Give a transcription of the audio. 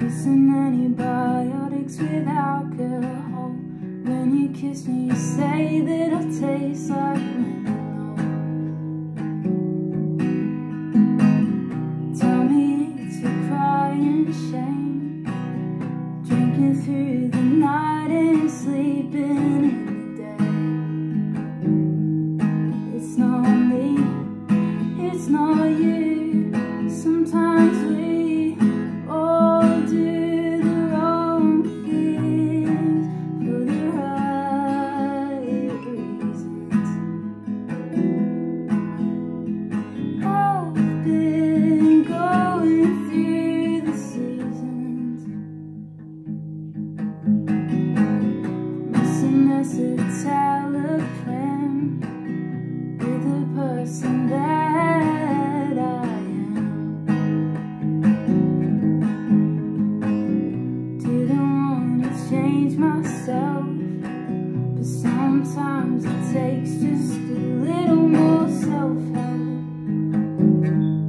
Missing antibiotics with alcohol. When you kiss me, you say that I taste like menthol. Tell me it's your crying shame, drinking through the night and sleeping in the day. It's not me, it's not you. Sometimes we all do the wrong things for the right reasons. I've been going through the seasons, missing escitalopram with the person that I am. Didn't want to change myself, but sometimes it takes just a little more self-help.